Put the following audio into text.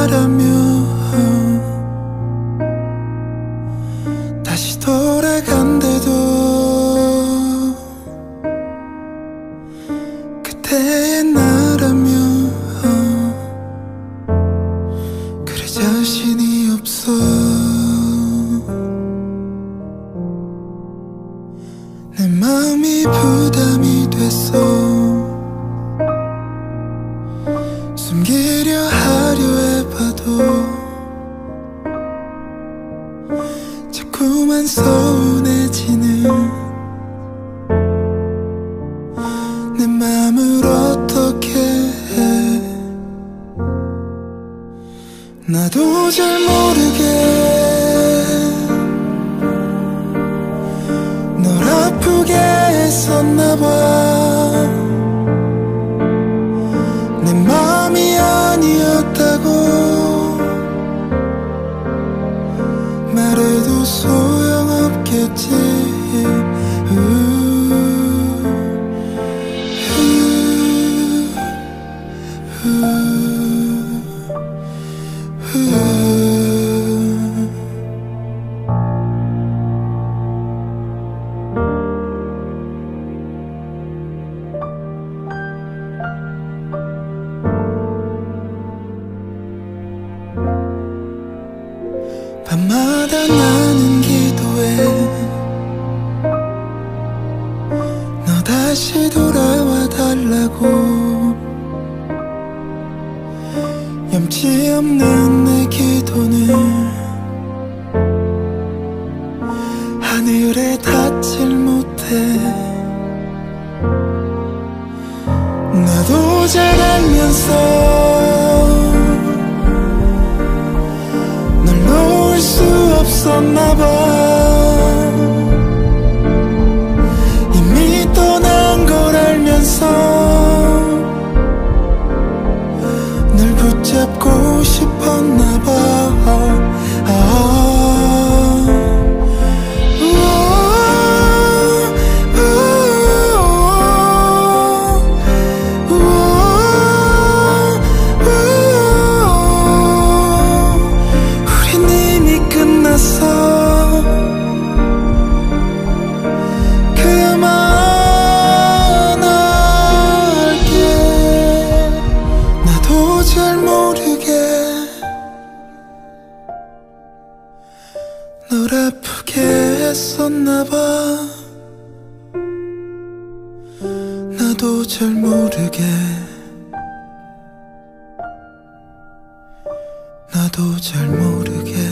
나라면 다시 돌아간대도 그때의 나라면 그래 자신이 없어. 내 마음이 부담이 됐어. 숨기려 하려 해봐도 자꾸만 서운해지는 내 맘을 어떻게 해. 나도 잘 모르게 널 아프게 했었나봐. 내 맘이 아니었다고 말해도 소용없겠지. 밤마다 나는 기도해. 너 다시 돌아와 달라고. 염치 없는 내 기도는 하늘에 닿질 못해. 나도 잘 알면서 놓을 수 없었나봐. 이미 떠난 걸 알면서 널 붙잡고 싶었나봐. 널 아프게 했었나봐. 나도 잘 모르게. 나도 잘 모르게.